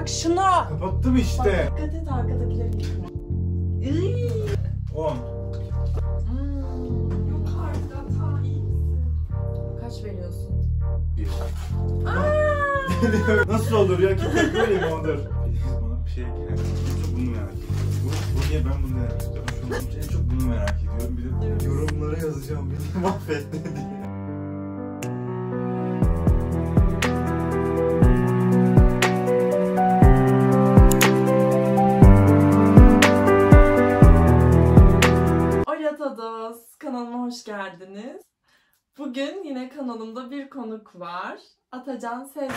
bak şunu. Kapattım işte. Bak dikkat et arkadakileri gitme. 10. Yok artık hata iyi misin? Kaç veriyorsun? 1. Nasıl olur ya? Kitap böyle mi olur? Filiz bana bir şey yani. Çok bunu merak ediyorum. Bu niye ben bunu merak ediyorum? Şu an en çok bunu merak ediyorum. Bir de yorumlara yazacağım. Beni mahvetti diye. Kanalıma hoş geldiniz. Bugün yine kanalımda bir konuk var. Atacan Sezgin.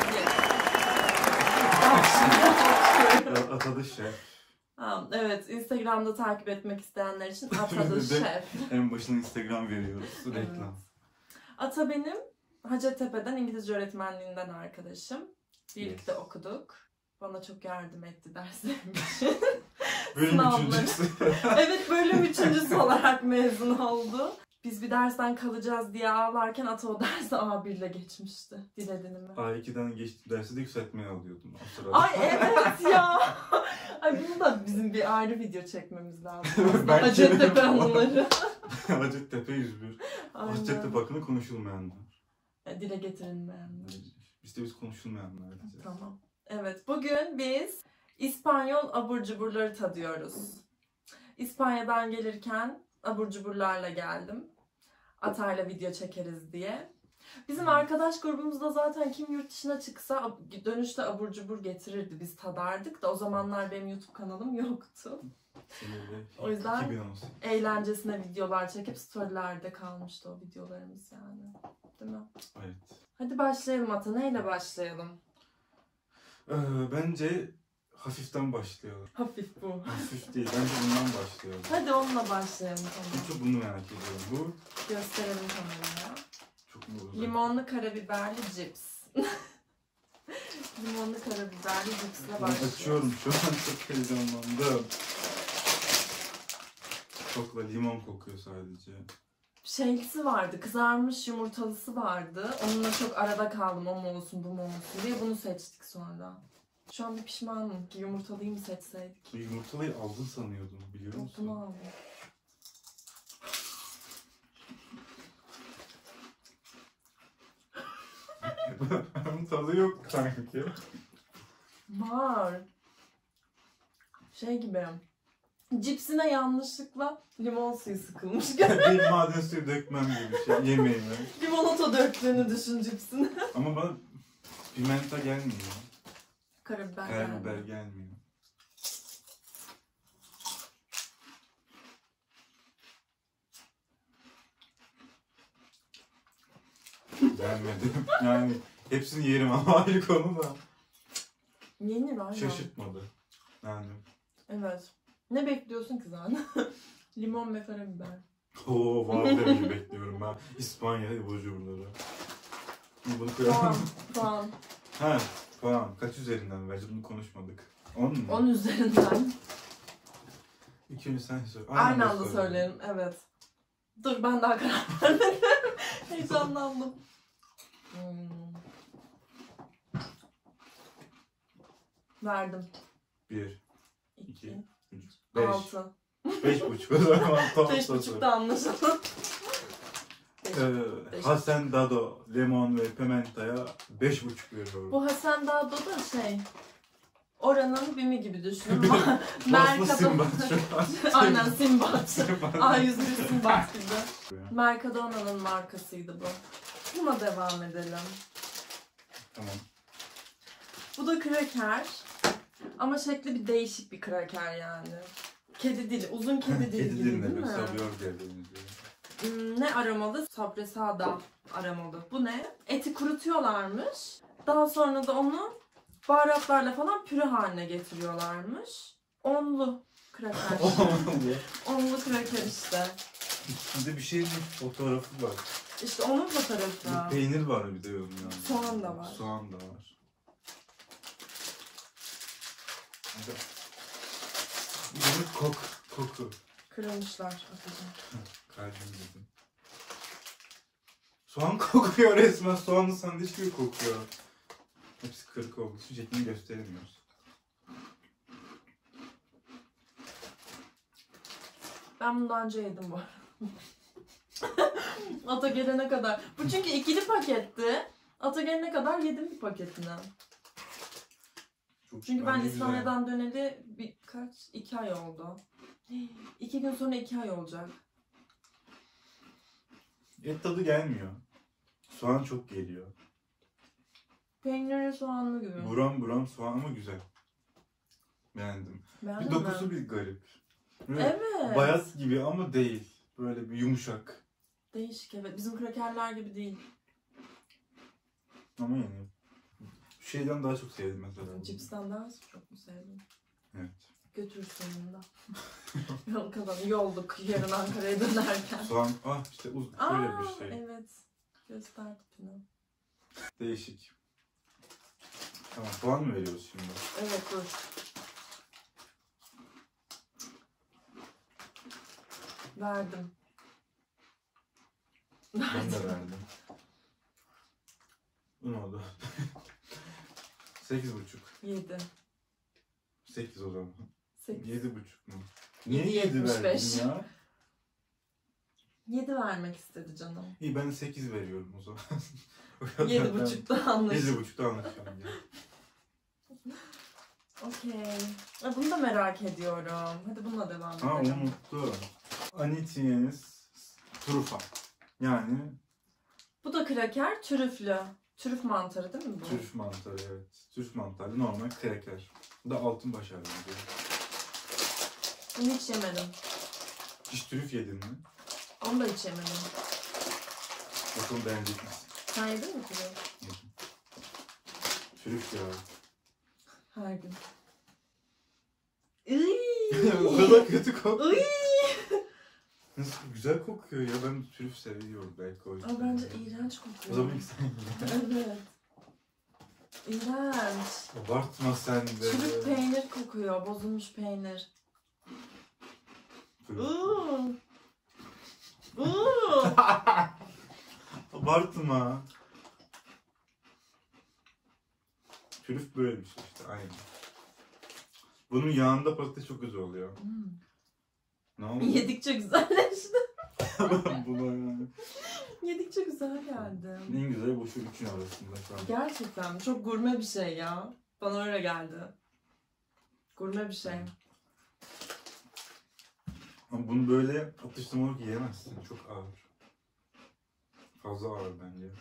Atadı şef. Evet, Instagram'da takip etmek isteyenler için Atadı Şef. En başına Instagram veriyoruz. Reklam. Evet. Ata benim Hacettepe'den İngilizce öğretmenliğinden arkadaşım. Birlikte okuduk. Bana çok yardım etti derslerim için. Bölüm üçüncüsü. Evet, bölüm üçüncüsü olarak mezun oldu. Biz bir dersten kalacağız diye ağlarken Ata o dersi A1'le geçmişti. Dil edinimi. A2'den geçtiğim dersi de yükseltmeye alıyordum o sırada. Ay evet ya. Ay bunu da bizim bir ayrı video çekmemiz lazım. Hacettepe anıları. Hacettepe 101. Hacettepe hakkında konuşulmayanlar. Dile getirilmeyenler. Biz konuşulmayanlar. Tamam. Evet, bugün biz İspanyol abur cuburları tadıyoruz. İspanya'dan gelirken abur cuburlarla geldim. Atayla video çekeriz diye. Bizim arkadaş grubumuzda zaten kim yurt dışına çıksa dönüşte abur cubur getirirdi. Biz tadardık da o zamanlar benim YouTube kanalım yoktu. O yüzden eğlencesine videolar çekip storylerde kalmıştı o videolarımız yani. Değil mi? Evet. Hadi başlayalım Ata. Neyle başlayalım? Bence hafiften başlayalım. Hafif bu. Hafif değil. Bence bundan başlayalım. Hadi onunla başlayalım. Tamam. Çok bunu merak ediyorum. Bu Gösterelim kameraya. çok mu uzak? Limonlu karabiberli cips. Limonlu karabiberli cipsle başlıyoruz. Açıyorum şu an, çok heyecanlandım. Çok da limon kokuyor sadece. Şeylisi vardı, kızarmış yumurtalısı vardı. Onunla çok arada kaldım, o mu olsun bu mu olsun diye bunu seçtik sonra. Şu an bir pişmanım ki yumurtalıyı mı seçseydik? Bu yumurtalıyı aldın sanıyordum, biliyor musun? Bunu aldım. Bunun tadı yok sanki. Var. Şey gibi. Cipsine yanlışlıkla limon suyu sıkılmış. Bir maden suyu dökmem gibi bir şey yemeğime. Limonata döktüğünü düşün cipsine. Ama bana pimenta gelmiyor. Karabiber gelmiyor. Beğenmedim. Yani hepsini yerim ama ayrı konu da. Yenir aynen. Şaşırtmadı. Yani. Evet. Ne bekliyorsun ki zaten? Limon ve karabiber. Oo, vallahi bekliyorum ben. İspanya abur cuburları. Bunu koyalım. Puan. Ha, puan. Kaç üzerinden vereceğiz? Bunu konuşmadık. 10 mu? 10 üzerinden. İkini sen söyle. Aynı anda söyleyelim, evet. Dur ben daha karar vermedim. Heyecanlandım. Verdim. 1, 2, 2, 3, 5. 6. 5,5 o zaman. 5,5'da anlaşalım. Hacendado, limon ve pimenta'ya 5,5 veriyorum. Bu Hacendado da şey, oranın BİM'i gibi düşünün. Mercado Simbat şu an. Aynen Simbat. A101 Simbat gibi. Mercadona'nın markasıydı bu. Buna devam edelim. Tamam. Bu da kraker. Ama şekli bir değişik bir kraker yani. Kedi dili, uzun kedi dili gibi değil mi? Savuyor diye benziyor. Ne aromalı? Sabresada aromalı. Bu ne? Eti kurutuyorlarmış. Daha sonra da onu baharatlarla falan püre haline getiriyorlarmış. Onlu kraker. Onlu kraker işte. Üstünde bir şeyin fotoğrafı var. İşte onun fotoğrafı. Peynir var bir de onun yani. Soğan da var. Soğan da var. Bir koku. Kırılmışlar atacağım. Kalbim dedim. Soğan kokuyor resmen. Soğanlı sandviç gibi kokuyor. Hepsi kırık olduğu için şeklini gösteremiyoruz. Ben bunu daha önce yedim bu arada. Ata gelene kadar. Bu çünkü ikili paketti. Ata gelene kadar yedim bir paketini. Çünkü ben bence İspanya'dan döneli birkaç, 2 ay oldu. 2 gün sonra 2 ay olacak. Et tadı gelmiyor. Soğan çok geliyor. Peynirli soğanlı gibi. Buram buram soğan ama güzel. Beğendim. Beğendin Bir dokusu mi? bir garip. Böyle Evet. bayat gibi ama değil. Böyle bir yumuşak. Değişik evet. Bizim krakerler gibi değil. Ama yani şu şeyden daha çok sevdim mesela. Cipsten daha çok mu sevdin? Evet. Götürsün bunu da. Yol kazanı yolduk yarın Ankara'ya dönerken. Soğan, işte böyle bir şey. Evet. Göster tipini. Değişik. Tamam, puan mı veriyoruz şimdi? Evet dur. Verdim. Ben de verdim. Ne oldu? 8,5. 7. 8 o zaman. 8. 7,5 mu? Niye 7 7,75. verdin ya? 7 vermek istedi canım. İyi, ben 8 veriyorum o zaman. 7,5'da anlaşıldı. 7,5'da anlaşalım. Okey. Bunu da merak ediyorum. Hadi bununla devam Ha, edelim. unuttum. Anitiyeniz trufa. Yani Bu da kraker, trüflü. Trüf mantarı değil mi bu? trüf mantarı, evet. Trüf mantarı, normal kraker. Bu da altın başarılı. Bunu hiç yemedim. Hiç trüf yedin mi? Onu da hiç yemedim. Bakalım beğenecek misin? Sen yedin mi trüf? Yedim. Trüf ya. Her gün. Iiii. O kadar kötü kokuyor. Iiii. Nasıl güzel kokuyor ya, ben trüf seviyorum belki o yüzden. Ama bence iğrenç kokuyor. O zaman ilk sen ye. Evet. İğrenç. Abartma sen de. Çürük peynir kokuyor, bozulmuş peynir. Trüf. Uuu. Uuu. Abartma. Trüf böyle bir şey işte, aynı. Bunun yağında patates çok güzel oluyor. Ne oldu? Yedikçe güzelleşti. Buna yani. Yedikçe güzel geldi. En güzeli bu şu üçün arasında şu an. Gerçekten çok gurme bir şey ya. Bana öyle geldi. Gurme bir şey. Ama bunu böyle atıştırmalık yiyemezsin. Çok ağır. Fazla ağır bence.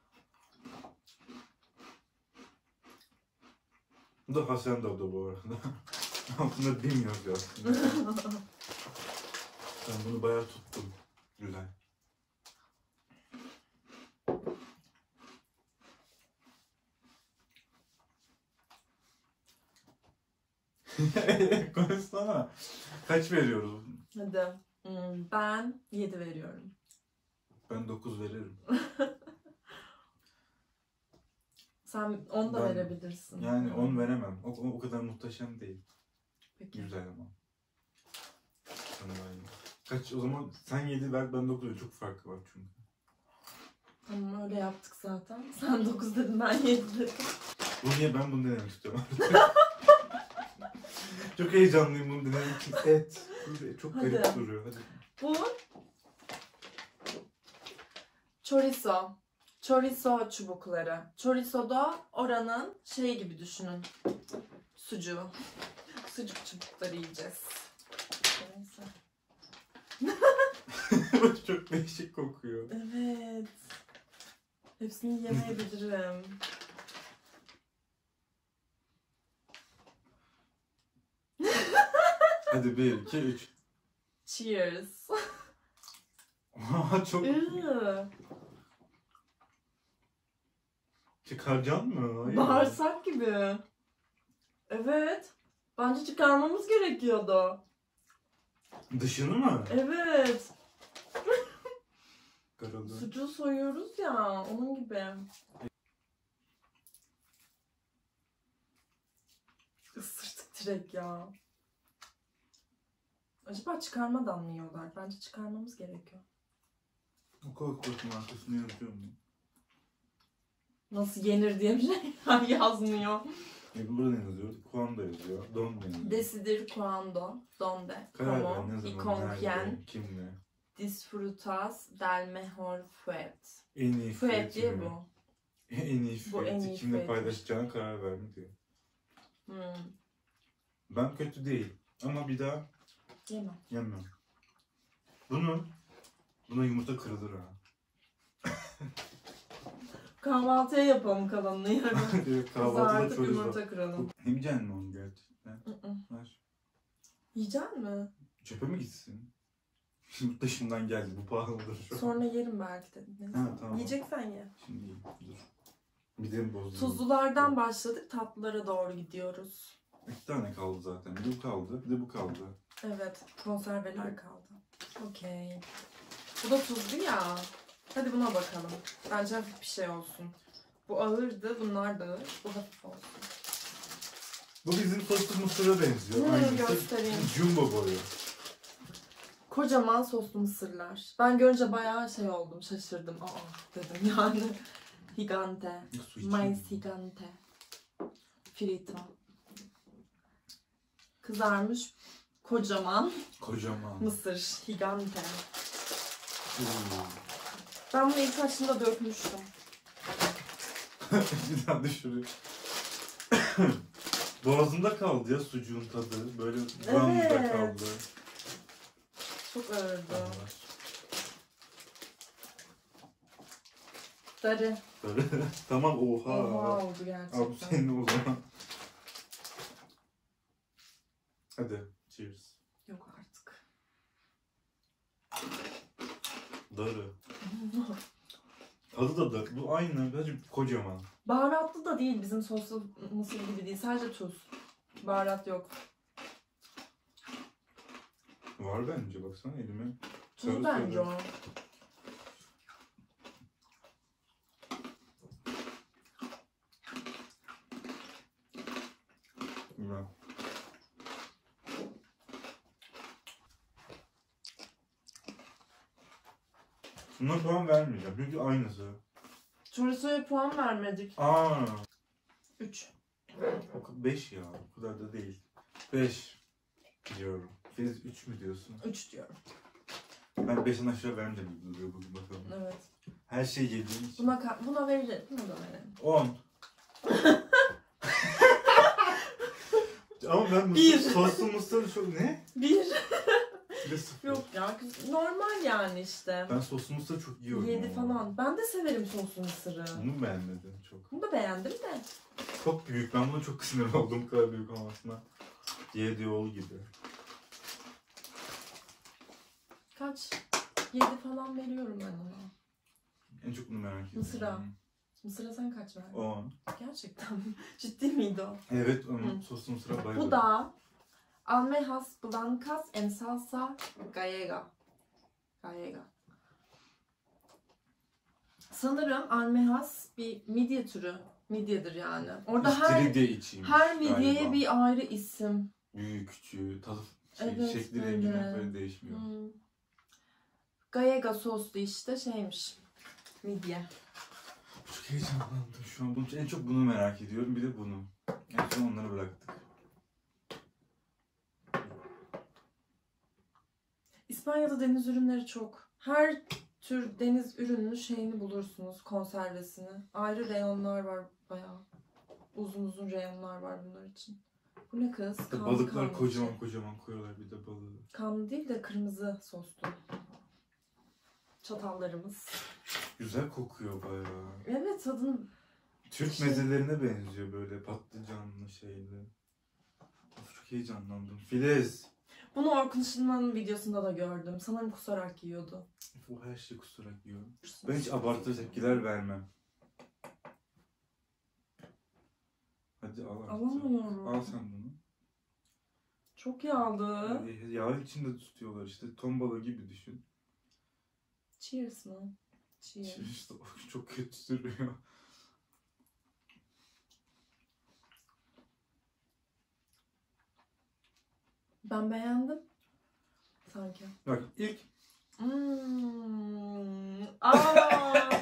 Bu da Hasendo'da bu arada. Altında bilmiyoruz ya aslında. Ben bunu bayağı tuttum. Güzel. Konuşsana. Kaç veriyoruz? Hadi. Ben 7 veriyorum. Ben 9 veririm. Sen 10 da Ben- verebilirsin. Yani 10 veremem. O kadar muhteşem değil. Peki. Güzel ama. Kaç o zaman, sen 7 ver, ben 9 ver. Çok farkı var çünkü. Tamam öyle yaptık zaten. Sen 9 dedin, ben 7 dedim. Bu niye, ben bunu denemek istiyorum. Çok heyecanlıyım bunu denemek için. Et. Çok garip Hadi. duruyor. Hadi. Bu chorizo. Chorizo çubukları. Chorizo da oranın şey gibi düşünün. Sucuğu. Sucuk çubukları yiyeceğiz. Neyse. Çok değişik kokuyor. Evet. Hepsini yemeyebilirim. Hadi 1, 2, 3. Cheers. Çok... Iı, Çıkaracaksın mı? Hayır. Bağırsak gibi. Evet. Bence çıkarmamız gerekiyordu. Dışını mı? Evet. Karalı. Sucuğu soyuyoruz ya, onun gibi. Isırdık direkt ya. Acaba çıkarmadan mı yiyorlar? Bence çıkarmamız gerekiyor. O Coca-Cola'nın arkasını yazıyor mu? Nasıl yenir diye bir şey yazmıyor. Burada ne yazıyor? Kuando yazıyor. Donde yazıyor. Decidir cuando, donde, Karar ver como ne y zaman, con nerede, quién kimle. disfrutas del mejor fuet. En iyi Fuet fiyatı diye mı? bu. En iyi Bu en fiyatı iyi kimle fiyatı. paylaşacağına karar ver mi diyor. Hmm. Ben kötü değil ama bir daha Yemem. yemem. Buna yumurta kırılır ha. Kahvaltıya yapalım kalanını yarın. Kahvaltıda Kızartıp çok yumurta kıralım. Yemeyeceksin mi onu gerçekten? Hı. Ver. Yiyecek mi? Çöpe mi gitsin? Yurt dışından geldi, bu pahalıdır şu an. Sonra yerim belki de. Neyse. Ha, tamam. Yiyeceksen ye. Şimdi yiyeyim, dur. Midemi bozdum. Tuzlulardan başladık, tatlılara doğru gidiyoruz. 2 tane kaldı zaten. Bir bu kaldı, bir de bu kaldı. Evet, konserveler kaldı. Okey. Bu da tuzlu ya. Hadi buna bakalım. Bence hafif bir şey olsun. Bu ağırdı, bunlar da ağır. Bu hafif olsun. Bu bizim soslu mısıra benziyor. Göstereyim. Jumbo boyu. Kocaman soslu mısırlar. Ben görünce bayağı şey oldum, şaşırdım. Aa dedim yani. Gigante. Su içeyim. Mais gigante. Frito. Kızarmış kocaman Kocaman. mısır. Gigante. Oo. Ben bunu ilk açtığımda dökmüştüm. Bir daha düşürüyor. Boğazımda kaldı ya sucuğun tadı. Böyle buramda Evet. kaldı. Çok ağırdı. Darı. Böyle. Tamam oha. Oha oldu gerçekten. Abi senin o zaman. Hadi cheers. Yok artık. Darı. Tadı da darı. Bu aynı. Sadece kocaman. Baharatlı da değil, bizim soslu mısır gibi değil. Sadece tuz. Baharat yok. Var bence, baksana elime. Tuz Sarı bence sarı. o. Güzel. Buna puan vermeyeceğim çünkü aynısı. Chorizo'ya puan vermedik. 3. 5 ya, o kadar da değil. 5 diyorum. Filiz 3 mü diyorsun? 3 diyorum. Ben 5'ten aşağı vermeyeceğim gibi duruyor bugün, bakalım. Evet. Her şey yediğim için. Buna veririz. Buna da verelim. 10. Ama ben Bir. soslu mısır çok ne? 1. Bir de 0. Yok ya, normal yani işte. Ben soslu mısır çok yiyorum. 7 ama. falan. Ben de severim soslu mısırı. Bunu beğenmedim çok. Bunu da beğendim de. Çok büyük. Ben buna çok sinir oldum, bu kadar büyük olmasına. Yedi oğlu gibi. Kaç? 7 falan veriyorum ben ona. En çok bunu merak ediyorum. Mısıra. Mısır'a sen kaç verdin? 10. Gerçekten mi? Ciddi miydi o? Evet, onun Hı. soslu mısıra bayılıyorum. Bu da almejas blancas en salsa gallega. Gallega. Sanırım almejas bir midye türü. Midyedir yani. Orada İstiridye içiymiş her midyeye galiba. bir ayrı isim. Büyük, küçüğü, tadı, Evet, şekli, öyle. rengi böyle değişmiyor. Gallega soslu işte şeymiş. Midye. Çok heyecanlandım şu an. En çok bunu merak ediyorum. Bir de bunu. En son onları bıraktık. İspanya'da deniz ürünleri çok. Her tür deniz ürününün şeyini bulursunuz, konservesini. Ayrı reyonlar var bayağı. Uzun uzun reyonlar var bunlar için. Bu ne kız? İşte Kanlı balıklar kanlı kocaman şey. kocaman koyuyorlar, bir de balığı. Kanlı değil de kırmızı soslu. Çatallarımız. Güzel kokuyor bayağı. Evet, tadını... Türk mezelerine benziyor, böyle patlıcanlı şeyli. Of, çok heyecanlandım. Filiz. Bunu Orkun Işıtma'nın videosunda da gördüm. Sanırım kusarak yiyordu. O her şeyi kusarak yiyor. Ben hiç abartılı tepkiler vermem. Hadi al artık. Alamıyorum. Al sen bunu. Çok yağlı. Yağ içinde tutuyorlar işte. Ton balığı gibi düşün. Cheers mı? Cheers. İşte o çok kötü duruyor. Ben beğendim. Sanki. Bak ilk Aa!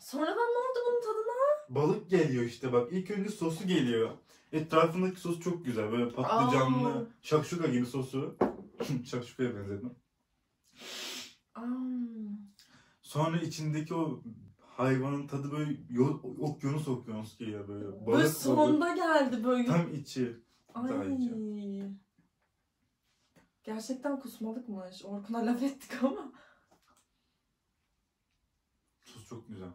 Sonradan ne oldu bunun tadına? Balık geliyor işte bak. İlk önce sosu geliyor. Etrafındaki sos çok güzel. Böyle patlıcanlı, Aa. şakşuka gibi sosu. Şakşukaya benzedim. Sonra içindeki o hayvanın tadı böyle okyanus geliyor böyle. Böyle Balık sonunda geldi böyle. tam içi. Ay. Daha iyice. Gerçekten kusmalıkmış. Orkun'a laf ettik ama. Sos çok güzel.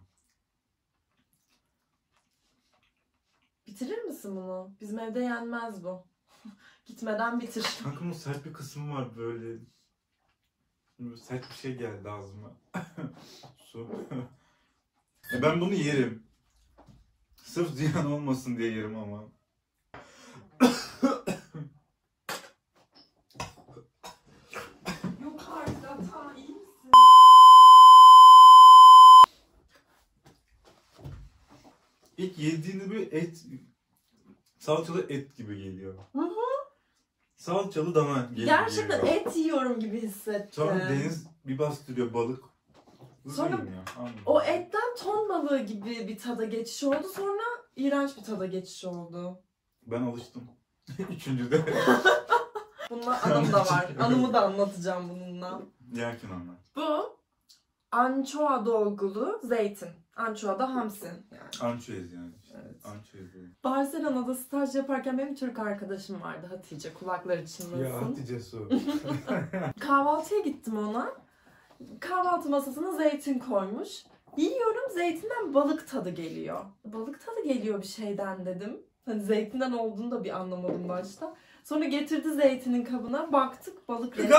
Bitirir misin bunu? Bizim evde yenmez bu. Gitmeden bitir. Kanka bunun sert bir kısmı var böyle. Böyle sert bir şey geldi ağzıma. Su. Ben bunu yerim. Sırf ziyan olmasın diye yerim ama. Yok artık Ata, iyi misin? İlk yediğinde böyle et, salçalı et gibi geliyor. Hı hı. Salçalı dana geliyor. Gerçekten et yiyorum gibi hissettim. Sonra deniz bir bastırıyor balık. Sonra o etten ton balığı gibi bir tada geçiş oldu. Sonra iğrenç bir tada geçiş oldu. Ben alıştım. Üçüncüde. Bununla anım da var. Anımı da anlatacağım bununla. Yerken anlat. Bu ançoa dolgulu zeytin. Ançoa da hamsi yani. Ançoez yani. Evet. Ançoez yani. Barcelona'da staj yaparken benim Türk arkadaşım vardı, Hatice. Kulakları çınlasın. Ya Hatice Su. Kahvaltıya gittim ona. Kahvaltı masasına zeytin koymuş. Yiyorum, zeytinden balık tadı geliyor. Balık tadı geliyor bir şeyden dedim. Hani zeytinden olduğunu da bir anlamadım başta. Sonra getirdi zeytinin kabına, baktık balık resmi.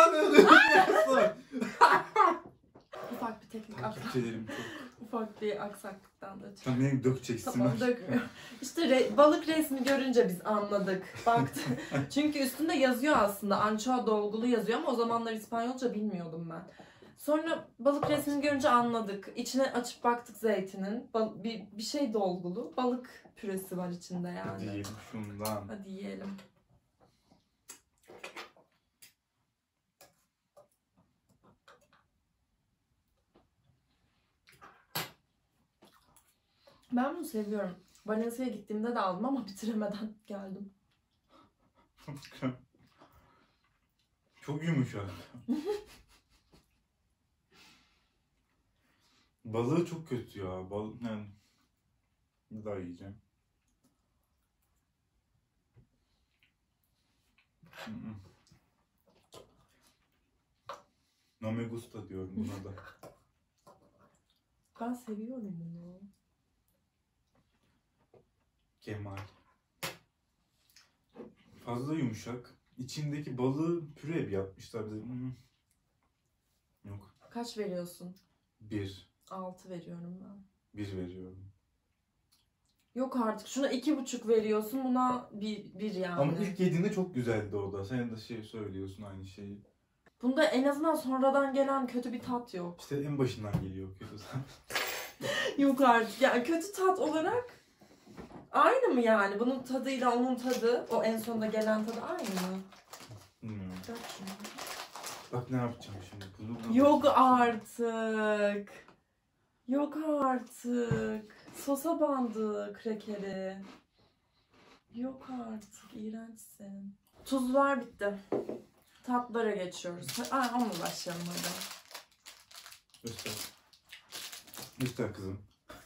Ufak bir teknik Takipçilerim çok. ufak bir aksaklıktan da çıktı. Sen beni dökeceksin. Tamam, dökmüyorum. İşte balık resmi görünce biz anladık. Baktık. Çünkü üstünde yazıyor aslında. Ançoa dolgulu yazıyor ama o zamanlar İspanyolca bilmiyordum ben. Sonra balık resmini görünce anladık. İçine açıp baktık zeytinin. Bir şey dolgulu. Balık püresi var içinde yani. Hadi yiyelim şundan. Hadi yiyelim. Ben bunu seviyorum. Valencia'ya gittiğimde de aldım ama bitiremeden geldim. Çok yumuşak. Balığı çok kötü ya. Yani bir daha yiyeceğim. No me gusta diyorum buna da. Ben seviyorum bunu. Kemal. Fazla yumuşak. İçindeki balığı püre yapmışlar bize. Yok. Kaç veriyorsun? 1. 6 veriyorum ben. 1 veriyorum. Yok artık. Şuna 2,5 veriyorsun. Buna bir yani. Ama ilk yediğinde çok güzeldi o da. Sen de söylüyorsun aynı şeyi. Bunda en azından sonradan gelen kötü bir tat yok. İşte en başından geliyor kötü tat. Yok artık. Yani kötü tat olarak aynı mı yani? Bunun tadıyla onun tadı, o en sonunda gelen tadı aynı mı? Bilmiyorum. Bak şimdi. Bak ne yapacağım şimdi. Bunu Yok artık. Yok artık. Sosa bandı krekeri. Yok artık. İğrençsin. Tuzlar bitti. Tatlara geçiyoruz. Onunla başlayalım hadi. Göster. Göster kızım.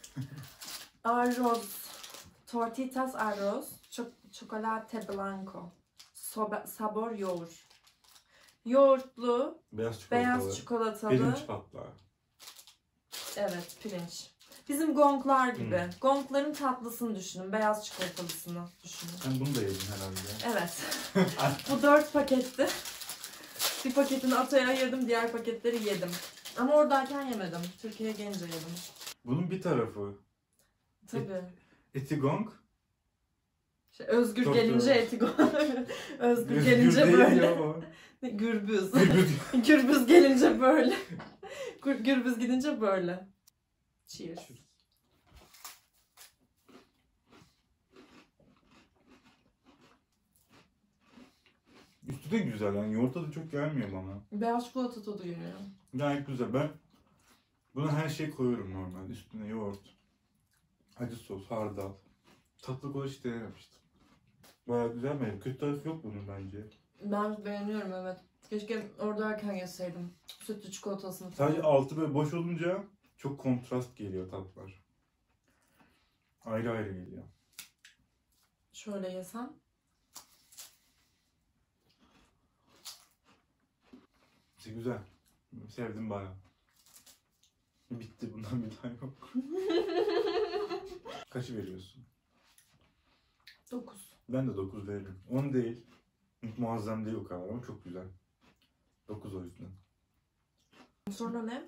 Arroz. Tortitas arroz. Chocolate blanco. Sabor yoğurt. Yoğurtlu, beyaz çikolatalı. Pirinç patlağı. Evet, pirinç. Bizim gonglar gibi. Gongların tatlısını düşünün. Beyaz çikolatalısını düşünün. Sen bunu da yedin herhalde. Evet. Bu 4 paketti. Bir paketini Atay'a ayırdım. Diğer paketleri yedim. Ama oradayken yemedim. Türkiye'ye gelince yedim. Bunun bir tarafı. Tabii. Etigong. Özgür Çok gelince doğru. Etigong. Özgür Özgür gelince değil böyle. ya o. Gürbüz. Gürbüz. Gürbüz gelince böyle. Gürbüz gidince böyle. Cheers. Üstü de güzel yani yoğurt tadı çok gelmiyor bana. Beyaz çikolata tadı geliyor. Gayet güzel. Ben buna her şey koyuyorum normal. Üstüne yoğurt. Acı sos, hardal. Tatlı kola hiç denememiştim. Bayağı güzel mi? Kötü tarafı yok bunun bence. Ben beğeniyorum, evet. Keşke oradayken yeseydim. Sütlü çikolatasını falan. Sadece altı böyle boş olunca çok kontrast geliyor tatlar. Ayrı ayrı geliyor. Şöyle yesem. İşte güzel. Sevdim bayağı. Bitti, bundan bir daha yok. Kaçı veriyorsun? 9. Ben de 9 veririm. 10 değil. Muazzam değil o kadar ama çok güzel. 9 o yüzden. Sonra ne?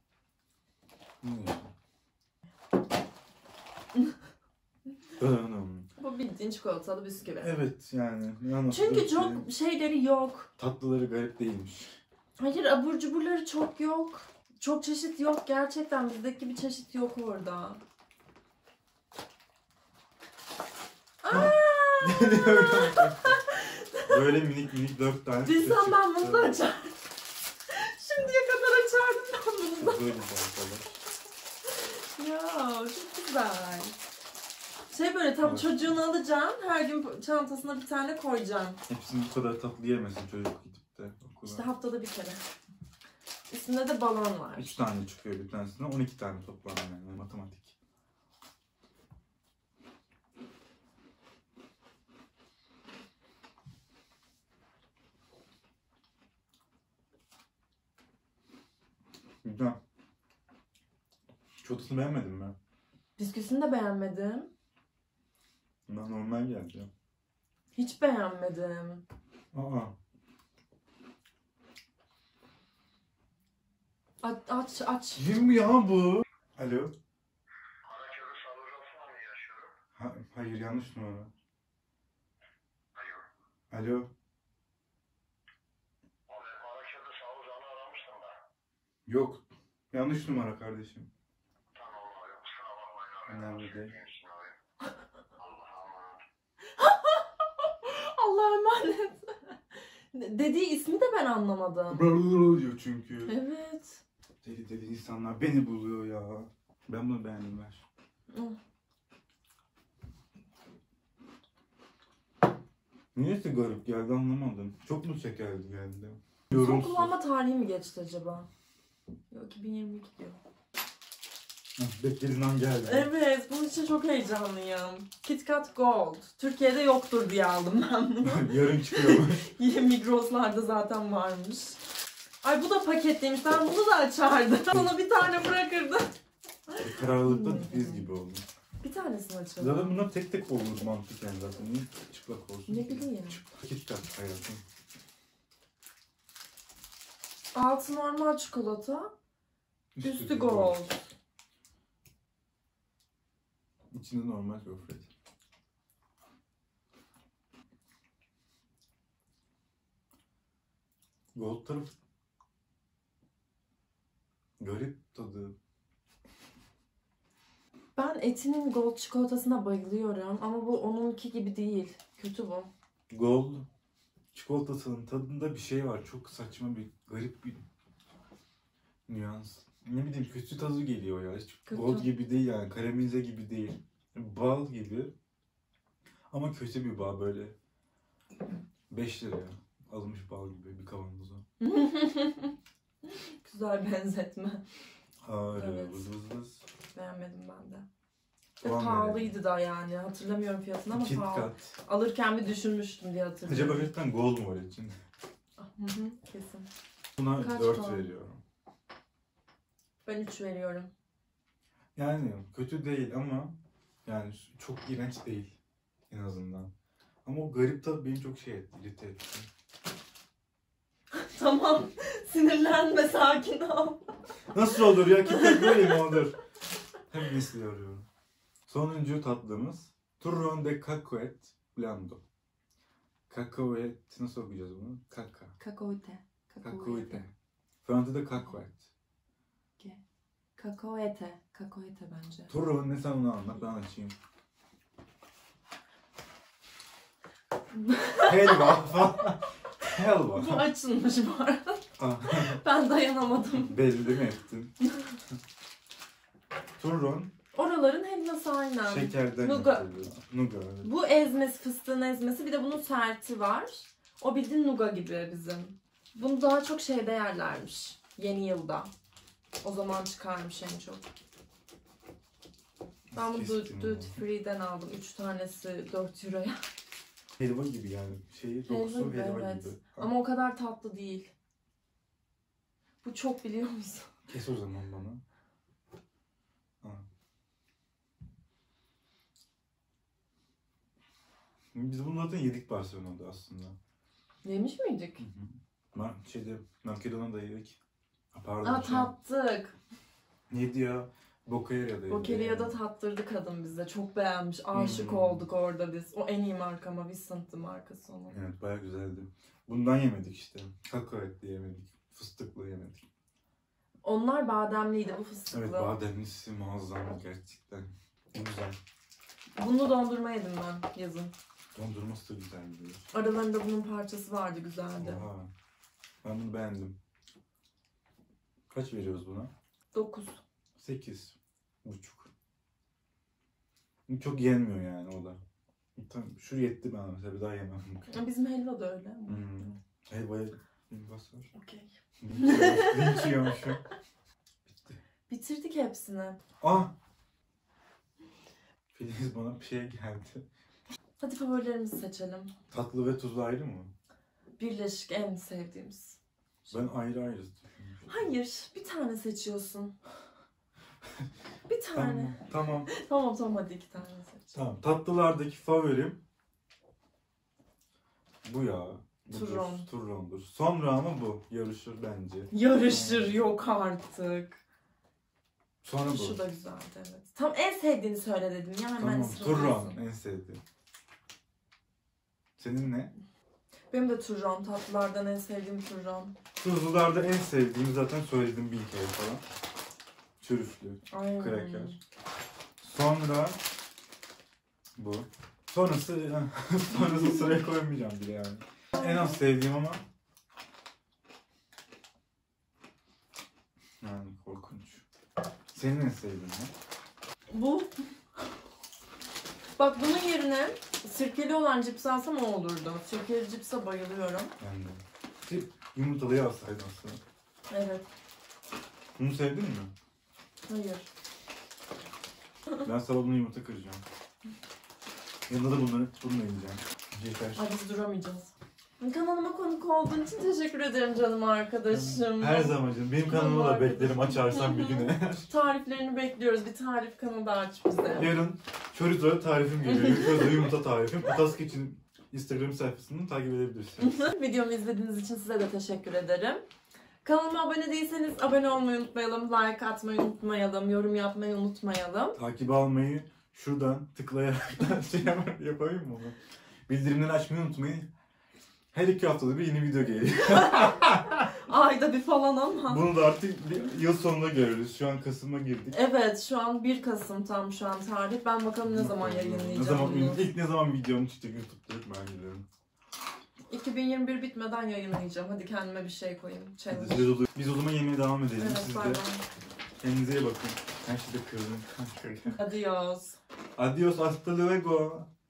Bu bildiğin çikolatalı bisküvi. Evet yani. Çünkü çok şeyleri yok. Tatlıları garip değilmiş. Hayır, abur cuburları çok yok. Çok çeşit yok. Gerçekten bizdeki bir çeşit yok orada. Böyle minik minik 4 tane. Bilsem ben bunu da açardım. Şimdiye kadar açardım ben bunu da. Böyle arkadaş. Ya çok güzel. Şey böyle tam Evet. çocuğunu alacaksın. Her gün çantasına bir tane koyacaksın. Hepsini bu kadar tatlı yemesin çocuk gidip de okula. İşte haftada bir kere. Üstünde de balon var. 3 tane çıkıyor bir tanesine, 12 tane toplam yani matematik. Güzel. Çikolatasını beğenmedin mi? Bisküvisini de beğenmedim. Ben normal geldi ya. Hiç beğenmedim. Aa. Aç aç. Kim ya bu? Alo. Karaköprü Sanurası'na mı yaşıyorum? Hayır, yanlış numara. Alo. Alo. Abi Karaköprü Sanurası'nı aramıştım da. Yok. Yanlış numara kardeşim. Tamam abi, kusura bakmayın abi. Önemli değil. Değilsin abi. Allah'a emanet. Allah'a emanet. Dediği ismi de ben anlamadım. Brrrr diyor çünkü. Evet. Deli deli insanlar beni buluyor ya. Ben bunu beğendim, ver. Niyeyse garip geldi, anlamadım. Çok mu şekerli geldi? Son Yorumsuz. kullanma tarihi mi geçti acaba? Yok, 2022 diyor. Beklediğin an geldi. Evet, bunun için çok heyecanlıyım. KitKat Gold. Türkiye'de yoktur diye aldım ben bunu. Yarın çıkıyormuş. Yine Migros'larda zaten varmış. Ay bu da paketliymiş. Ben bunu da açardım. Sana bir tane bırakırdım. Kararlılıkta biz gibi oldu. Bir tanesini açalım. Zaten bunlar tek tek olur mantıken zaten. Niye çıplak olsun? Ne bileyim. KitKat hayatım. Altı normal çikolata. Üstü gold. İçinde normal gofret. Gold taraf garip tadı. Ben Eti'nin gold çikolatasına bayılıyorum ama bu onunki gibi değil. Kötü bu. Gold çikolatasının tadında bir şey var. Çok saçma bir, garip bir nüans. Ne bileyim, kötü tadı geliyor ya. Hiç Kötü. gold gibi değil yani. Karamelize gibi değil. Bal gibi. Ama kötü bir bal böyle. 5 liraya alınmış bal gibi bir kavanoza. Güzel benzetme. Ağır, Evet. vız vız vız. Beğenmedim ben de. Ve Puan pahalıydı da yani. Hatırlamıyorum fiyatını ama pahalı. KitKat. Alırken bir düşünmüştüm diye hatırlıyorum. Acaba gerçekten gold mu var içinde? Hı hı, kesin. Buna Kaç 4 puan? veriyorum. Ben 3 veriyorum. Yani kötü değil ama yani çok iğrenç değil en azından. Ama o garip tat beni çok şey etti, irite etti. Tamam. Sinirlenme, sakin ol. Nasıl olur ya? KitKat böyle mi olur? Hep misli arıyorum. Sonuncu tatlımız Turron de Cacahuète Blando. Cacahuète nasıl okuyacağız bunu? Kakaoete. Cacahuète. Fransızda Cacahuète. Kakaoete. Kakaoete bence. Turron ne, sen onu anlat, ben açayım. Helva falan. Helva. Bu açılmış bu arada. Ah, Ben dayanamadım. belli mi ettin? Turron. Oraların ezmesi aynen. Şekerden Nuga. yapılıyor. Nuga. Evet. Bu ezmesi, fıstığın ezmesi. Bir de bunun serti var. O bildiğin nuga gibi bizim. Bunu daha çok şeyde yerlermiş. Yeni yılda. O zaman çıkarmış en çok. Ben bunu Kestim Duty onu. Free'den aldım. 3 tanesi 4 euroya. Helva gibi yani. Dokusu Helva gibi, helva evet. gibi. Ama o kadar tatlı değil. Bu çok, biliyor musun? Kes o zaman bana. Ha. Biz bunu zaten yedik Barcelona'da aslında. Yemiş miydik? Makedona'da yedik. Pardon. Aa, tattık. Neydi ya? Bocaeria'da yedik. Bocaeria'da tattırdı kadın bize. Çok beğenmiş. Aşık Hmm. olduk orada biz. O en iyi marka ama Vicent'ın markası onun. Evet, bayağı güzeldi. Bundan yemedik işte. Kakao etli yemedik. Fıstıklı yemedik. Onlar bademliydi, bu fıstıklı. Evet, bademlisi muazzam gerçekten. Güzel. Bunu dondurma yedim ben yazın. Dondurması da güzeldi. Aralarında bunun parçası vardı, güzeldi. Oha. Ben bunu beğendim. Kaç veriyoruz buna? 9. 8,5. Çok yenmiyor yani o da. Tamam, şu yetti bana mesela, bir daha yemem. Bizim helva da öyle. Helvaya bir basar. Okey. Linç yiyormuşum. Bitti. Bitirdik hepsini. Ah! Filiz, bana bir şey geldi. Hadi favorilerimizi seçelim. Tatlı ve tuzlu ayrı mı? Birleşik en sevdiğimiz. Ben ayrı ayrı düşünmüşüm. Hayır, bir tane seçiyorsun. Bir tane. Tamam. Tamam hadi 2 tane seç. Tamam. Tatlılardaki favorim bu ya. Budur, Turron. Turron'dur. Sonra ama bu. Yarışır bence. Yarışır, yok artık. Sonra bu. Şu da güzeldi, evet. Tam en sevdiğini söyle dedim ya, hemen Tamam. sıralarsın. Turron en sevdiğim. Senin ne? Benim de turron, tatlılardan en sevdiğim turron. Tuzlularda en sevdiğim zaten söyledim 1000 kere falan. Çürüflü. Ay. Kraker. Sonra bu. Sonrası sıraya koymayacağım bile yani. En az sevdiğim ama yani korkunç. Senin en sevdiğin ne? Bu. Bak, bunun yerine sirkeli olan cips alsam o olurdu. Sirkeli cipse bayılıyorum. Yani yumurtalıyı alsaydın aslında. Evet. Bunu sevdin mi? Hayır. Ben sabah yumurta kıracağım. Yanında da bununla yiyeceğim. Yeter. Ay, biz duramayacağız. Kanalıma konuk olduğun için teşekkür ederim canım arkadaşım. Her zaman canım. Benim kanalımı da beklerim açarsan bir güne. Tariflerini bekliyoruz. Bir tarif kanalı da aç bize. Yarın chorizo tarifim geliyor. Chorizo yumurta tarifim. Atask için Instagram sayfasını takip edebilirsiniz. Videomu izlediğiniz için size de teşekkür ederim. Kanalıma abone değilseniz abone olmayı unutmayalım, like atmayı unutmayalım, yorum yapmayı unutmayalım. Takip almayı şuradan tıklayarak da yapayım mı onu? Bildirimleri açmayı unutmayın. Her 2 haftada bir yeni video geliyor. Ayda bir falan ama. Bunu da artık bir yıl sonunda görürüz. Şu an Kasım'a girdik. Evet, şu an 1 Kasım tam şu an tarih. Ben bakalım ne zaman yayınlayacağım Ne zaman, bunu. ilk ne zaman videom çıkacak YouTube'da ben biliyorum. 2021 bitmeden yayınlayacağım. Hadi kendime bir şey koyayım. Challenge. Biz o zaman yemeğe devam edelim. Evet, Siz bay de bay. kendinize iyi bakın. Her şeyde kırılın. Adios. Adios, hasta luego.